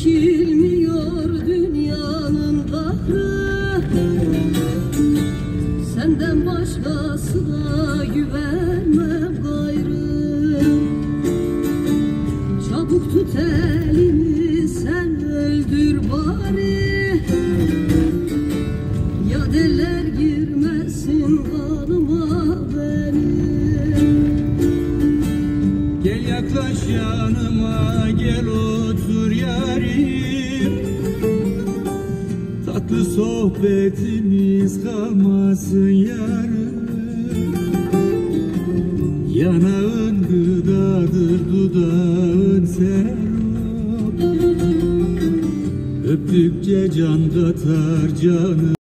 çekilmiyor dünyanın kahrı. Senden başkasına güvenmem gayrı. Çabuk tut elimi, sen öldür bari. Ya deller girmesin kanıma benim. Gel yaklaş yanıma, gel otur yarim. Tatlı sohbetimiz kalmasın